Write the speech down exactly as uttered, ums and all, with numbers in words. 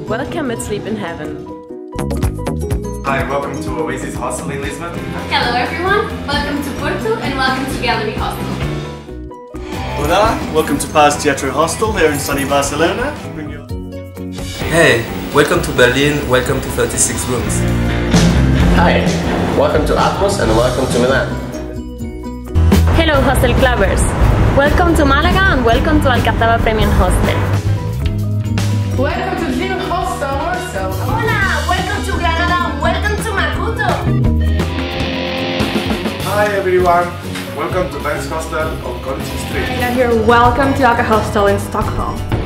Welcome at Sleep in Heaven. Hi, welcome to Oasis Hostel in Lisbon. Hello everyone, welcome to Porto and welcome to Gallery Hostel. Hola, welcome to Paz Teatro Hostel here in sunny Barcelona. Bring your... Hey, welcome to Berlin, welcome to thirty-six rooms. Hi, welcome to Atmos and welcome to Milan. Hello Hostel Clubbers. Welcome to Malaga and welcome to Alcazaba Premium Hostel. Welcome to Dream Hostel Warsaw. Hola, welcome to Granada and welcome to Maputo. Hi everyone, welcome to Dance Hostel on College Street. Here, welcome to H Hostel in Stockholm.